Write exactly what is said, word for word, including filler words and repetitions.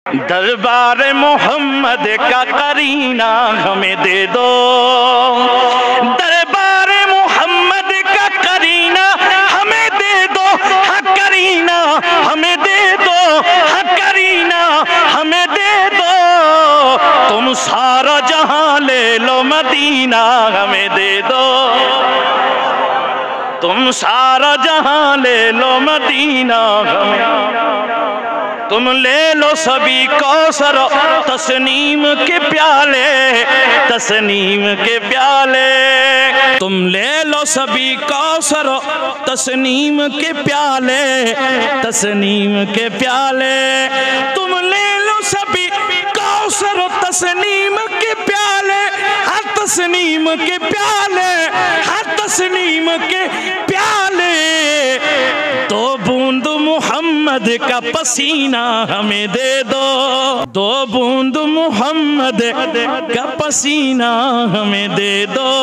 दरबार मोहम्मद का करीना हमें दे दो, दरबार मोहम्मद का करीना हमें दे दो, हाँ करीना हमें दे दो, हाँ करीना हमें दे दो। तुम सारा जहां ले लो मदीना हमें दे दो, तुम सारा जहां ले लो मदीना हमें। तुम ले लो सभी कौसर तस्नीम के प्याले, तस्नीम के प्याले। तुम ले लो सभी कौसर तस्नीम के प्याले, तस्नीम के प्याले। तुम ले लो सभी कौसर तस्नीम के प्याले, हाँ तस्नीम के प्याले, हाँ तस्नीम के प्याले। दो बूंद मोहम्मद का पसीना हमें दे दो, दो बूंद मोहम्मद का पसीना हमें दे दो।